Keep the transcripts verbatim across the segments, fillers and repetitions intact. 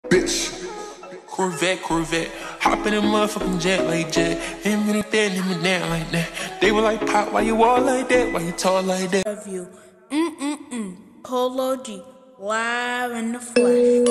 Bitch. Corvette, Corvette, hop in a motherfucking jet like jet. Him and that, him and that like that. They were like, Pop, why you all like that? Why you tall like that? Of you, mm mm mm. Polo G, live in the flesh.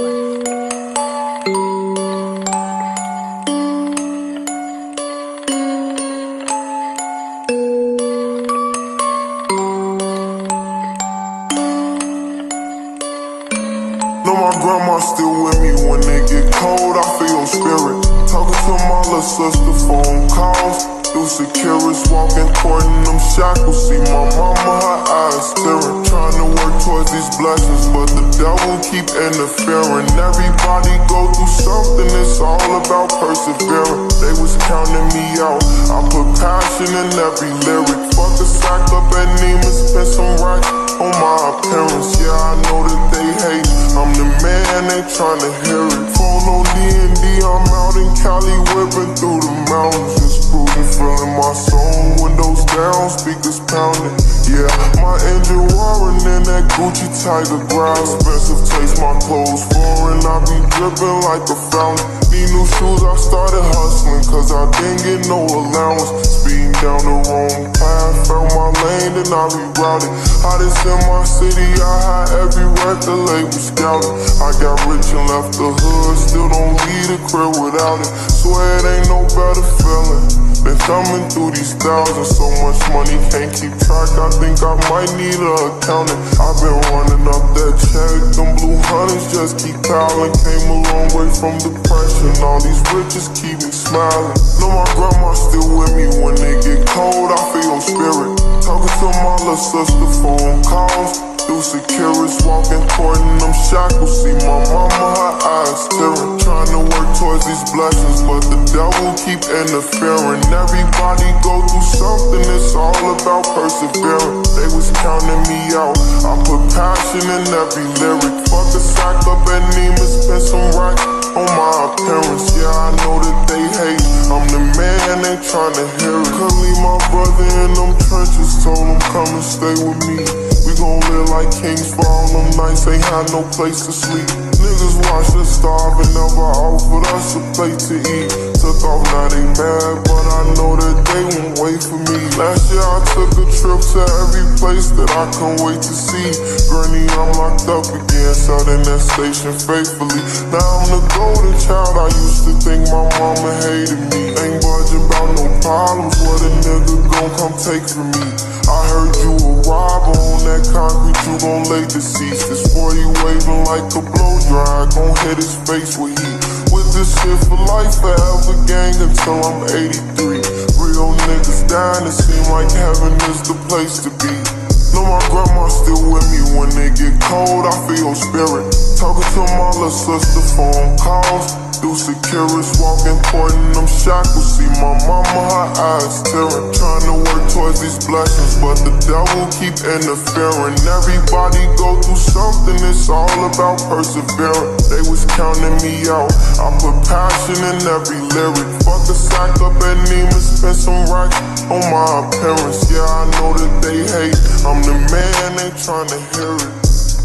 Know my grandma still with me when it get cold, I feel your spirit. Talking to my little sister, phone calls through Securus, walking, courting them shackles. See my mama, her eyes staring, trying to work towards these blessings, but the devil keep interfering. Everybody go through something, it's all about persevering. They was counting me out, I put passion in every lyric. Fuck a sack up at Neiman, spend some racks on my appearance. Yeah, I know that they hate, I'm the man, they tryna hear it. Phone on D and D, I'm out in Cali, whipping through the mountains, just cruising, feeling my soul. Windows down, speakers pounding. Yeah, my engine roaring in that Gucci Tiger grass. Expensive taste, my clothes foreign, I be dripping like a fountain. Need new shoes, I started hustling, cause I didn't get no allowance. Speeding down the wrong path, found my lane, then I rerouted. Hottest in my city, I had every record label scouted. I got rich and left the hood, still don't leave the crib without it. Swear it ain't no better feeling. Been thumbing through these thousands, so much money can't keep track. I think I might need an accountant. I've been running up that check, them blue hundreds just keep piling. Came a long way from depression, all these riches keep me smiling. Know my grandma still with me when it get cold, I feel your spirit. Talking to my little sister, phone calls through Securus, walking, courting them shackles. See my mama, her eyes staring, trying to work towards these blessings, but the devil keep interfering. Everybody go through something, it's all about persevering. They was counting me out, I put passion in every lyric. Fuck a sack up at Neiman, spend some racks on my appearance. Yeah, I know that they hate, I'm the man, they tryna hear it. Couldn't leave my brother in them trenches, told him come and stay with me. We gon' live like kings for all them nights, ain't had no place to sleep. Niggas watched us starve and never offered us a plate to eat. Took off, now they mad, but I know that they won't wait for me. Last year I took a trip to every place that I couldn't wait to see. Gurney, I'm locked up again, sat in that station faithfully. Now I'm the golden child, I used to think my mama hated me. Ain't budging about no problems, what a nigga gon' come take from me. I heard you a robber on that concrete, you gon' lay deceased. This forty waving like a blow dry, gon' hit his face with heat. With this shit for life, forever gang until I'm eighty-three. Real niggas dying, it seem like heaven is the place to be. Know my grandma still with me when it get cold, I feel your spirit. Talking to my little sister, phone calls through Securus, walking, courting them shackles. See my mama, her eyes staring, trying to work towards these blessings, but the devil keep interfering. Everybody go through something, it's all about persevering. They was counting me out, I put passion in every lyric. Fuck a sack up at Neiman, spend some racks on my appearance. Yeah, I know that they hate, I'm the man, they tryna hear it.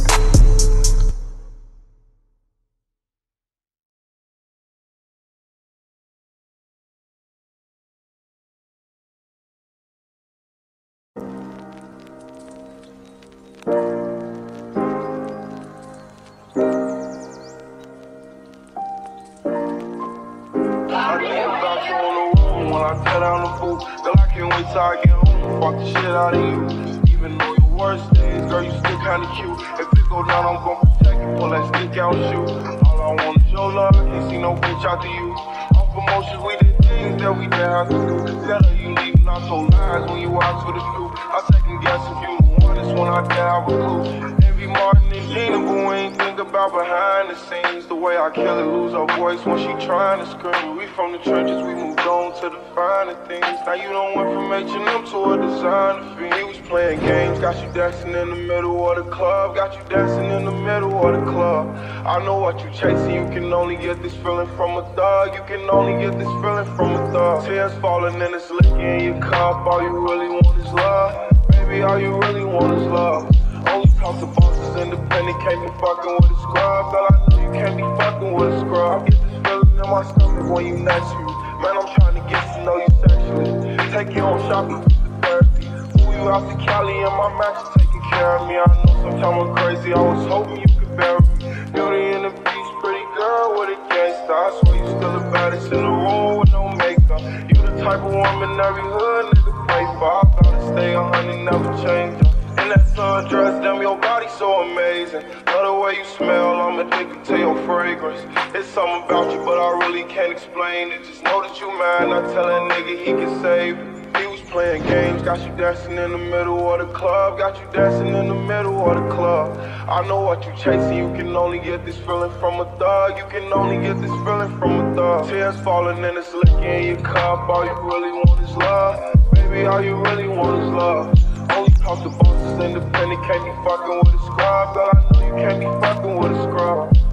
I cut down the booth, girl, I can't wait till I get home. Fuck the shit out of you. Even though your worst days, girl, you still kinda cute. If it go down, I'm gon' protect you. Pull that stick out, shoot. All I want is your love, can't see no bitch out to you. Off emotions, we did things that we didn't have to do. Better you leave, not so nice when you out with the crew. I second guess if you the one, this one I did have a clue. Envy Martin and Gina, but we ain't think about behind the scenes. The way I kill it, lose her voice when she trying to scream. We from the trenches, we moved on to the finer things. Now you done went from H and M to a designer fiend. He was playing games, got you dancing in the middle of the club. Got you dancing in the middle of the club. I know what you chasing, you can only get this feeling from a thug. You can only get this feeling from a thug. Tears falling and it's licking in your cup. All you really want is love. Baby, all you really want is love. Only talk to bosses independent, can't be fucking with a scrub. Girl, I know you can't be fucking with a scrub. next to you. Man, I'm trying to get to know you sexually. Take you on shopping, therapy. Move you out to Cali and my max is taking care of me. I know sometimes I'm crazy, I was hoping you could bear me. Beauty and the Beast, pretty girl with a gangsta. I swear you still the baddest in the room with no makeup. You the type of woman every hood nigga pray for. I gotta stay a hundred, never change up. In that sundress, damn, your body so amazing. Love the way you smell, I'm addicted to your fragrance. It's something about you, but I really can't explain it. Just know that you mine, I tell that nigga he can save it. He was playing games, got you dancing in the middle of the club. Got you dancing in the middle of the club. I know what you chasing, you can only get this feeling from a thug. You can only get this feeling from a thug. Tears falling and it's licking in your cup. All you really want is love. Baby, all you really want is love. Only talk to bosses independent, can't be fucking with a scrub. Girl, I know you can't be fucking with a scrub.